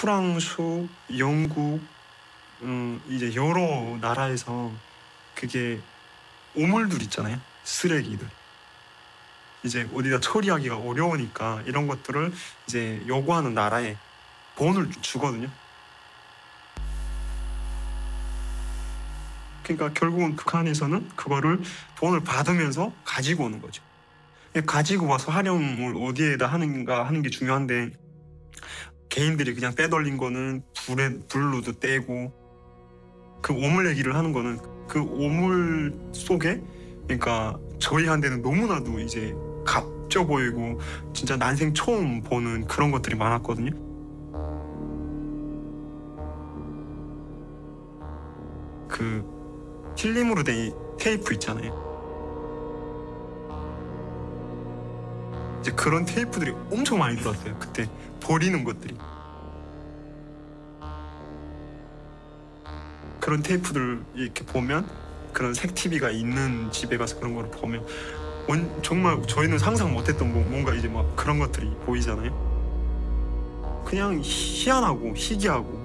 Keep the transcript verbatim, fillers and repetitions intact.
프랑스, 영국, 음, 이제 여러 나라에서 그게 오물들 있잖아요. 쓰레기들. 이제 어디다 처리하기가 어려우니까 이런 것들을 이제 요구하는 나라에 돈을 주거든요. 그러니까 결국은 북한에서는 그거를 돈을 받으면서 가지고 오는 거죠. 가지고 와서 활용을 어디에다 하는가 하는 게 중요한데, 개인들이 그냥 빼돌린 거는 불에, 불로도 떼고, 그 오물 얘기를 하는 거는 그 오물 속에, 그러니까 저희한테는 너무나도 이제 값져 보이고 진짜 난생 처음 보는 그런 것들이 많았거든요. 그 필름으로 된 테이프 있잖아요. 이제 그런 테이프들이 엄청 많이 들었어요. 그때 버리는 것들이. 그런 테이프들 이렇게 보면, 그런 색 티비가 있는 집에 가서 그런 걸 보면 원, 정말 저희는 상상 못했던 뭐, 뭔가 이제 막 그런 것들이 보이잖아요. 그냥 희한하고 희귀하고